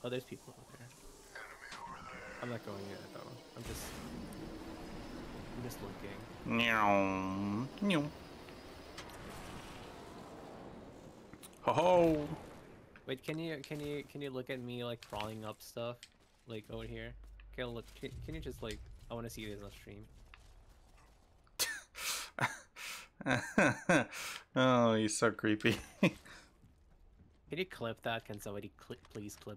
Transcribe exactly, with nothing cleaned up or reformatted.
Oh, there's people over there. I'm not going yet though. I'm just, I'm just looking. Meow. Meow. Ho ho. Wait, can you can you can you look at me like crawling up stuff, like over here? Can look? Can, can you just like? I want to see this on stream. Oh, he's so creepy. Can you clip that? Can somebody clip, please clip